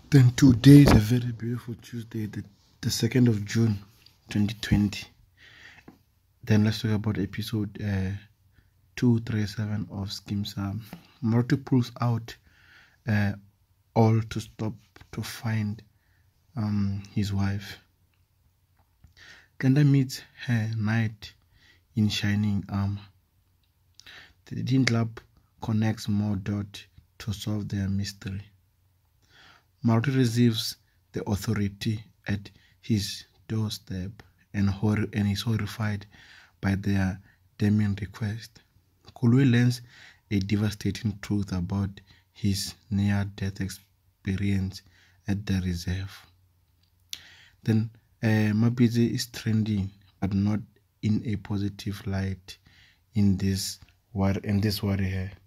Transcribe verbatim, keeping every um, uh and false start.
Then today is a very beautiful Tuesday, the, the second of June, twenty twenty. Then let's talk about episode uh, two thirty-seven of Skeem Saam. Maruti pulls out uh, all to stop to find um, his wife. Glenda meets her knight in shining armor. The Dean Club connects more dots to solve their mystery. Maruti receives the authority at his doorstep and, hor- and is horrified by their demon request. Kulwe learns a devastating truth about his near-death experience at the reserve. Then uh, Mapitsi is trending, but not in a positive light in this war in this war here.